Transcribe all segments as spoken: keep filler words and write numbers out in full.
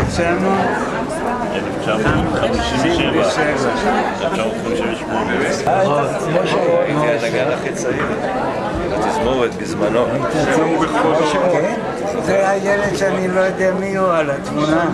אלף תשע מאות חמישים ושבע. אלף תשע מאות חמישים ושמונה. הייתי הנגן הכי צעיר. התזמורת בזמנו. זה הילד שאני לא יודע מי הוא על התמונה.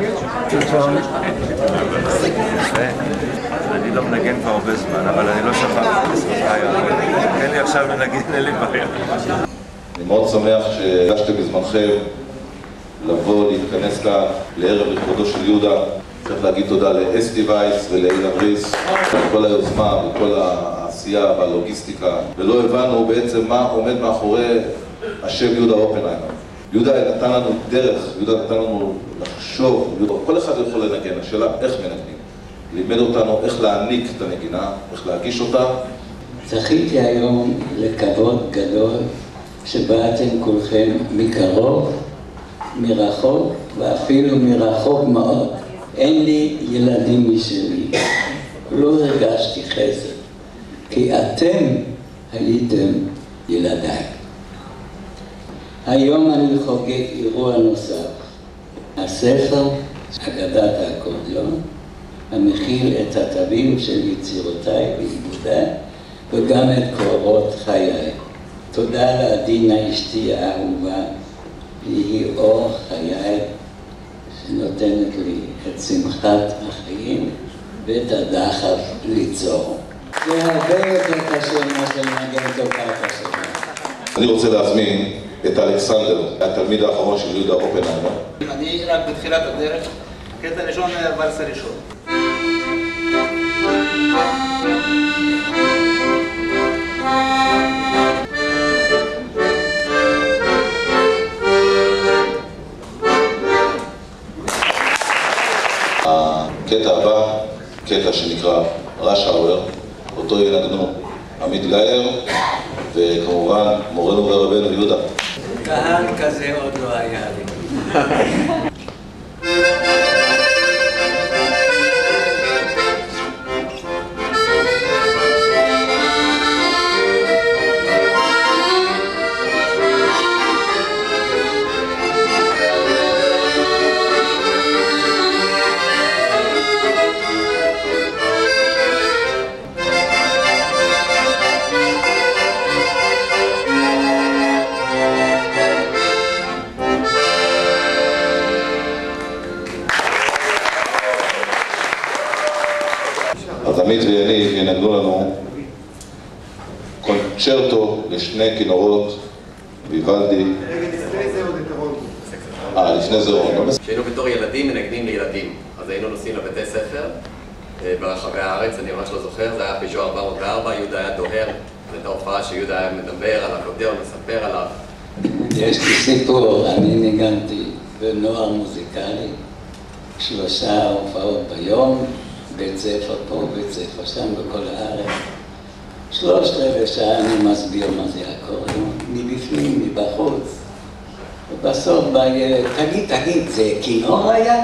אני לא מנגן כבר הרבה זמן, אבל אני לא שכחתי בסרטאי. תן לי עכשיו לנגן, אין לי בעיה. אני מאוד שמח שהגשתם בזמנכם לבוא, להתכנס כאן לערב לכבודו של יהודה. צריך להגיד תודה לאסתי וייס ולאילה בריס על כל היוזמה וכל העשייה והלוגיסטיקה, ולא הבנו בעצם מה עומד מאחורי השם יהודה אופנהיימר. יהודה נתן לנו דרך, יהודה נתן לנו לחשוב, יהודה, כל אחד יכול לנגן, השאלה איך מנגנים. לימד אותנו איך להעניק את הנגינה, איך להגיש אותה. זכיתי היום לכבוד גדול שבאתם כולכם מקרוב, מרחוק ואפילו מרחוק מאוד. אין לי ילדים משלי, לא הרגשתי חסד, כי אתם הייתם ילדיי. היום אני חוגג אירוע נוסף, הספר אגדת האקורדיון, המכיל את התווים של יצירותיי בעיבודה וגם את קורות חיי. תודה לעדינה אשתי האהובה, היא אור חיי שנותנת לי את שמחת החיים ואת הדחף ליצור. זה הרבה יותר קשה מה שנגן תופעת השנה. אני רוצה להזמין את אלכסנדר, התלמיד האחרון של יהודה אופנהיימר. אני רק בתחילת הדרך, קטע ראשון והרס הראשון. הקטע הבא, קטע שנקרא רש האוור, אותו ינגנו עמית גאייר, וכמובן מורנו ורבנו יהודה. קהל כזה עוד לא היה לי. אז עמית ויניב ינגנו לנו קונצ'רטו לשני כינורות, ויוולדי. רגע, לפני זה עוד את הרון. אה, לפני זה רון. כשהיינו בתור ילדים מנגנים לילדים, אז היינו נוסעים לבתי ספר ברחבי הארץ, אני ממש לא זוכר, זה היה פיז'ו ארבע מאות וארבע, יהודה היה דוהר, זו הייתה הופעה שיהודה היה מדבר על אקורדיון, מספר עליו. יש לי סיפור, אני ניגנתי בנוער מוזיקלי, שלושה הופעות ביום, בית ספר פה, בית ספר שם, בכל הארץ. שלושת רבעי שעה אני מסביר מה זה אקורדיון, מבפנים, מבחוץ. ובסוף בא ילד, תגיד, תגיד, זה כינור היה?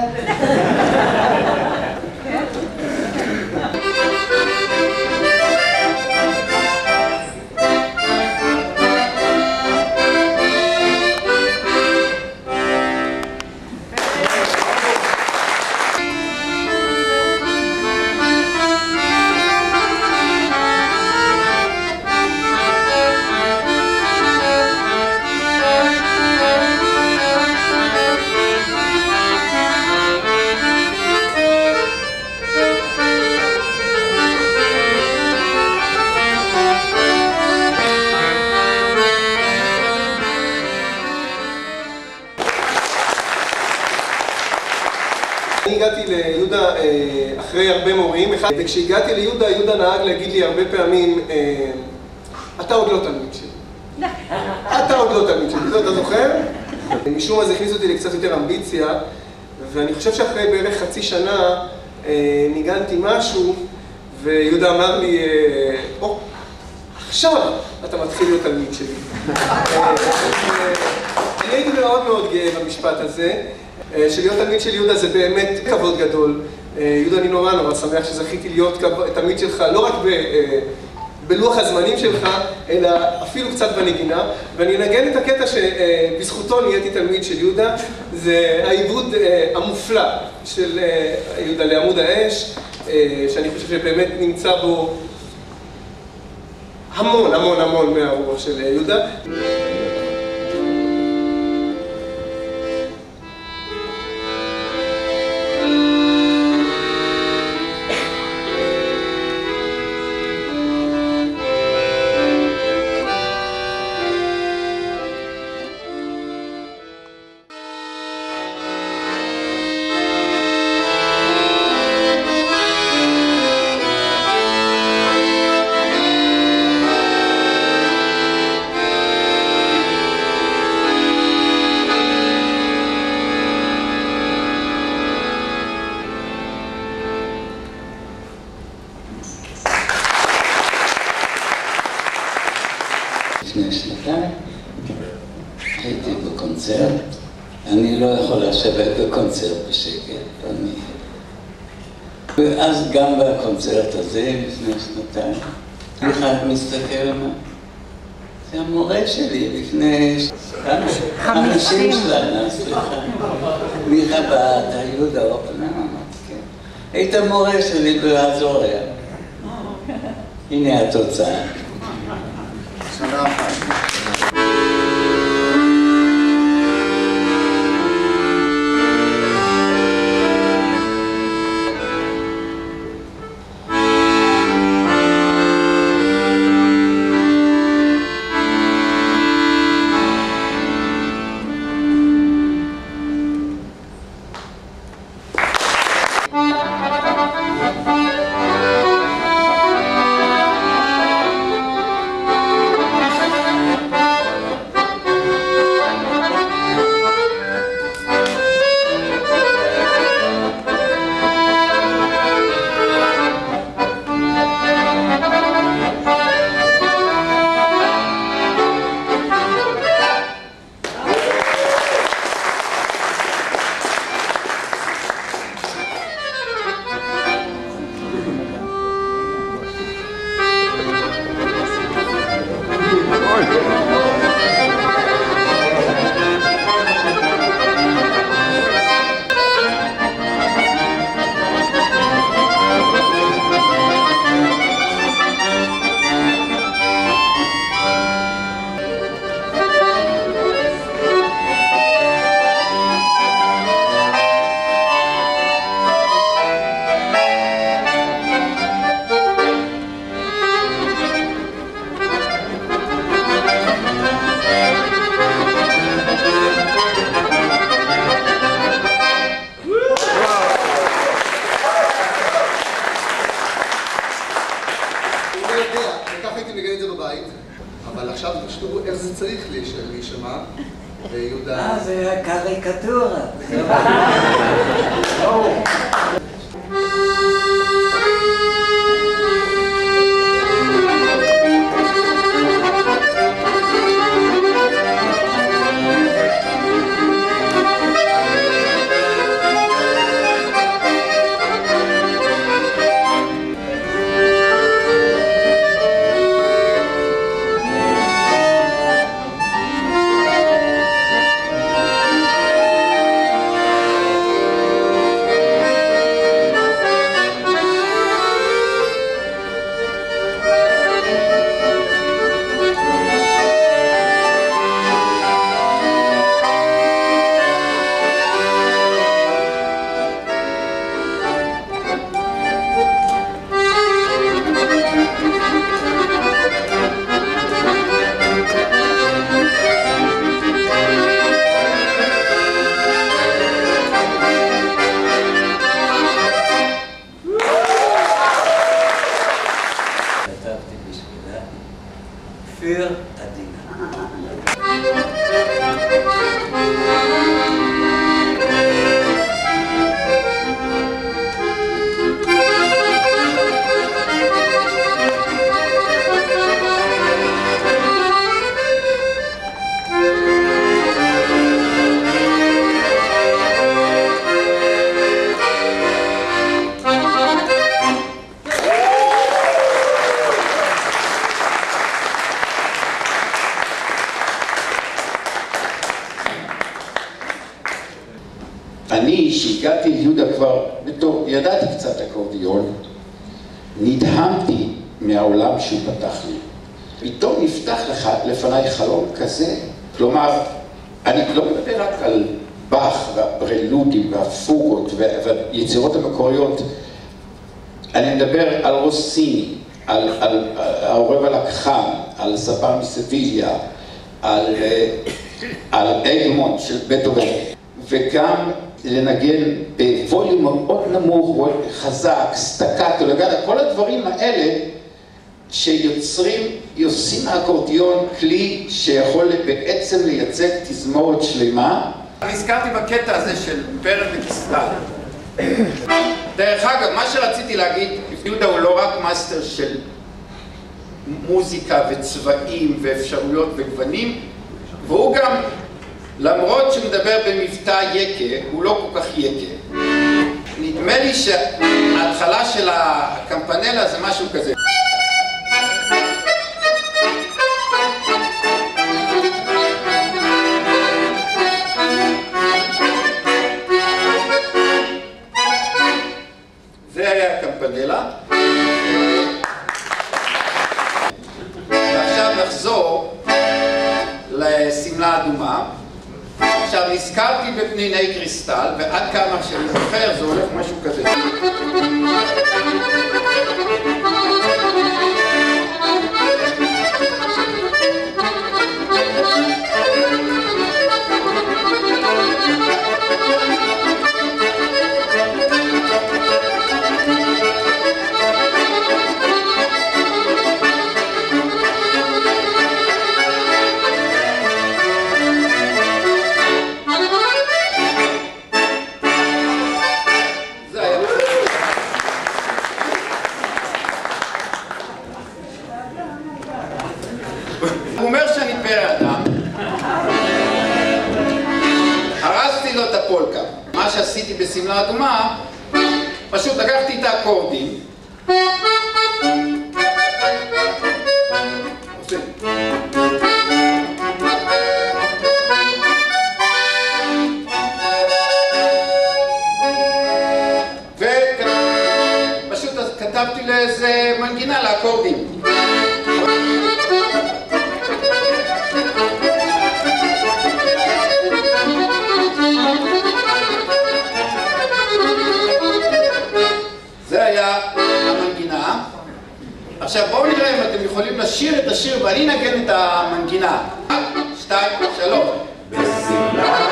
אני הגעתי ליהודה אחרי הרבה מורים, וכשהגעתי ליהודה, יהודה נהג להגיד לי הרבה פעמים, אתה עוד לא תלמיד שלי. אתה עוד לא תלמיד שלי, אתה זוכר? משום מה זה הכניס אותי לקצת יותר אמביציה, ואני חושב שאחרי בערך חצי שנה ניגנתי משהו, ויהודה אמר לי, או, עכשיו אתה מתחיל להיות תלמיד שלי. אני הייתי מאוד מאוד גאה במשפט הזה. שלהיות תלמיד של יהודה זה באמת כבוד גדול. יהודה, אני נורא נורא שמח שזכיתי להיות תלמיד שלך, לא רק בלוח הזמנים שלך, אלא אפילו קצת בנגינה, ואני אנגן את הקטע שבזכותו נהייתי תלמיד של יהודה, זה העיבוד המופלא של יהודה לעמוד האש, שאני חושב שבאמת נמצא בו המון המון המון מהרוח של יהודה. לפני שנתיים הייתי בקונצרט, אני לא יכול לשבת בקונצרט בשקט, אני... ואז גם בקונצרט הזה, לפני שנתיים, אחד מסתכל מה? זה המורה שלי לפני... חמישים שנה, סליחה. מיכה באת, יהודה אופנהיימר, כן. היית מורה שלי באזוריה. הנה התוצאה. שנה אחת. אבל עכשיו תשתו איך זה צריך להישמע, ויהודה... אה, זה הקריקטורה. ליהודה כבר, בתור, ידעתי קצת אקורדיון, נדהמתי מהעולם שהוא פתח לי. פתאום נפתח לך לפניי חלום כזה, כלומר, אני לא מדבר רק על באך והפרלודים והפוגות והיצירות המקוריות, אני מדבר על רוסיני, על, על, על העורב הלקחן, על ספר מסביליה, על, על אגמונט של בטהובן, וגם לנגן בווליום מאוד נמוך, חזק, סטקטו, לגד, כל הדברים האלה שיוצרים, יוצאים מהאקורדיון כלי שיכול בעצם לייצג תזמורת שלמה. אני הזכרתי בקטע הזה של פרל וכסתר. דרך אגב, מה שרציתי להגיד, יהודה הוא לא רק מאסטר של מוזיקה וצבעים ואפשרויות וגוונים, והוא גם, למרות שמדבר במבטא יקה, הוא לא כל כך יקה. נדמה לי שההתחלה של הקמפנלה זה משהו כזה. זה היה הקמפנלה. ועכשיו נחזור לסמלה אדומה. עכשיו נזכרתי בפניני קריסטל, ועד כמה שאני זוכר זה הולך משהו כזה. הוא אומר שאני פרא אדם, הרסתי לו את הפולקה. מה שעשיתי בסמלה אדומה, פשוט לקחתי את האקורדים, ופשוט כתבתי לאיזה מנגינה לאקורדים. זה היה המנגינה. עכשיו בואו נראה אם אתם יכולים לשיר את השיר ואני נגן את המנגינה. שתיים, שלוש. בשמלה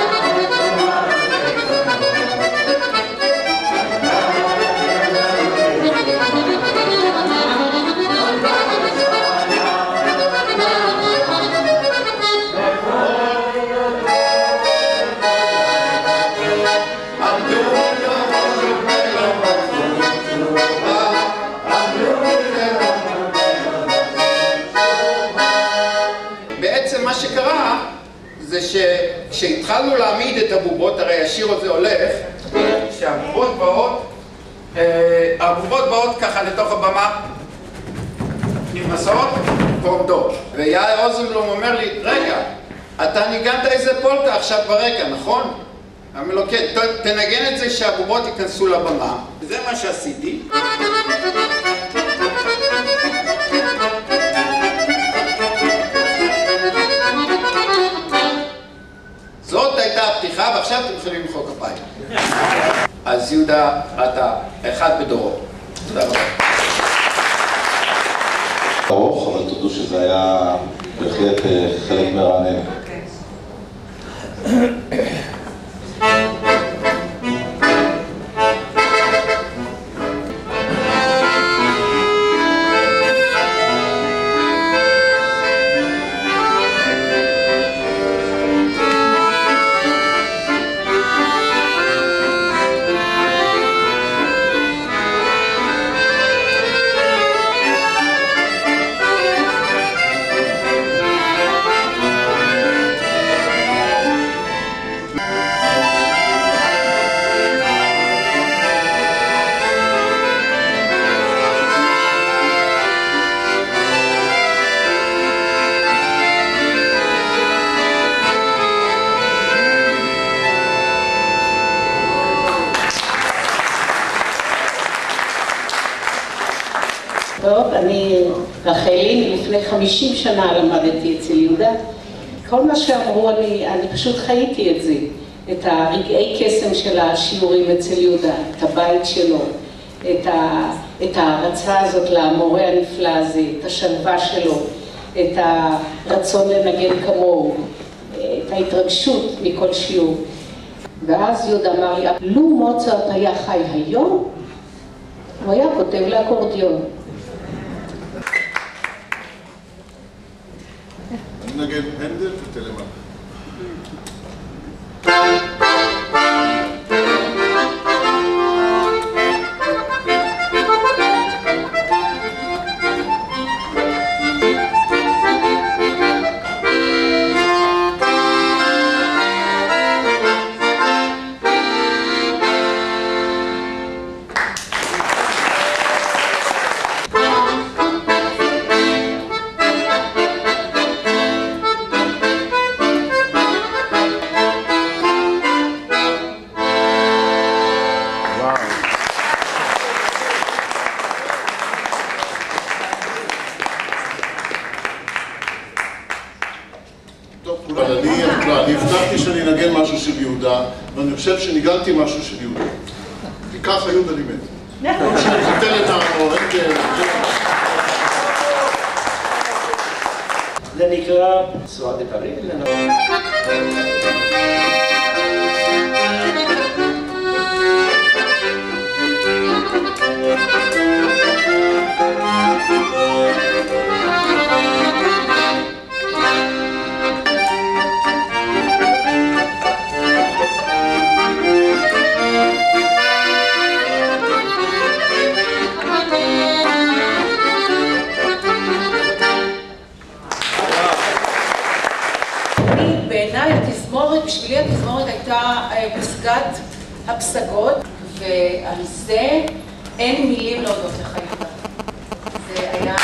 זה שכשהתחלנו להעמיד את הבובות, הרי השיר הזה הולך, שהבובות באות, הבובות באות ככה לתוך הבמה, נכנסות ועומדות. ויאיר רוזנבלום אומר לי, רגע, אתה ניגנת איזה פולקה עכשיו ברקע, נכון? אני אומר לו, כן, תנגן את זה שהבובות ייכנסו לבמה. וזה מה שעשיתי. זאת הייתה הפתיחה, ועכשיו אתם יכולים למחוא כפיים. אז יהודה, אתה אחד בדורו. תודה רבה. ארוך, אבל תודו שזה היה בהחלט חלק מרענן. טוב, אני רחלי, לפני חמישים שנה למדתי אצל יהודה. כל מה שאמרו, אני, אני פשוט חייתי את זה. את הרגעי קסם של השיעורים אצל יהודה, את הבית שלו, את, ה, את ההרצה הזאת למורה הנפלא הזה, את השלווה שלו, את הרצון לנגן כמוהו, את ההתרגשות מכל שיעור. ואז יהודה אמר לי, לו מוצרט היה חי היום, הוא היה כותב לאקורדיון. אני נגן הנדל וטלמאך. אני הבטחתי שאני אנגן משהו של יהודה, ואני חושב שניגנתי משהו של יהודה. כי ככה יהודה לימד. ניתן לנעמו, אין כאלה. זה נקרא סואה דה פריז. בעיניי התזמורת, בשבילי התזמורת הייתה פסגת הפסגות, ועל זה אין מילים להודות לך יהודה. זה היה...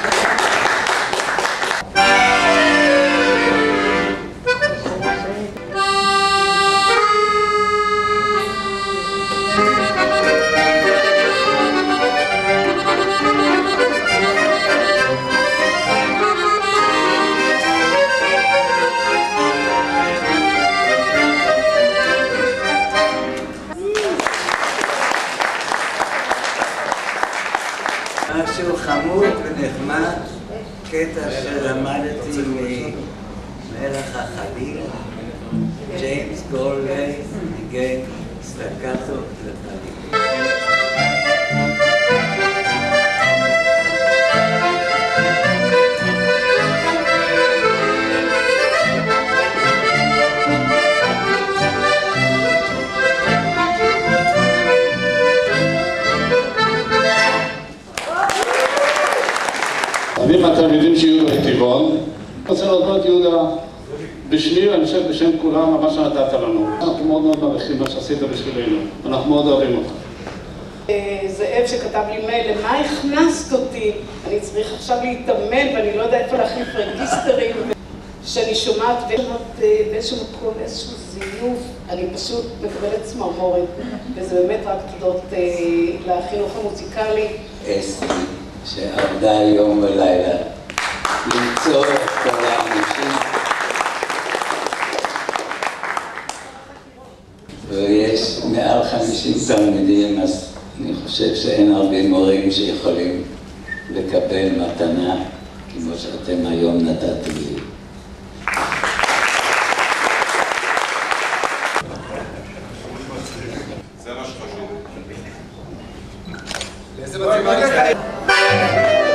משהו חמוד ונחמד, קטע שלמדתי ממלך החליל, ג'יימס גולווי, ניגן סטקטו לחליל. אני מהתלמידים של יהודה בטיבון. אני רוצה להודות יהודה בשמי, ואני חושב בשם כולם, מה שנתת לנו. אנחנו מאוד מאוד מעריכים מה שעשית בשבילנו, ואנחנו מאוד אוהבים אותך. זאב שכתב לי מייל, למה הכנסת אותי? אני צריך עכשיו להתאמן ואני לא יודע איפה להחליף רגיסטרים. שאני שומעת באיזשהו מקום, איזשהו זיוף, אני פשוט מקבלת צמרמורת, וזה באמת רק תודות לחינוך המוזיקלי. אסתי, שעבדה יום ולילה, למצוא את כל האנשים. ויש מעל חמישים תלמידים, אז אני חושב שאין הרבה מורים שיכולים לקבל מתנה כמו שאתם היום נתתם לי. זה מה שחשוב.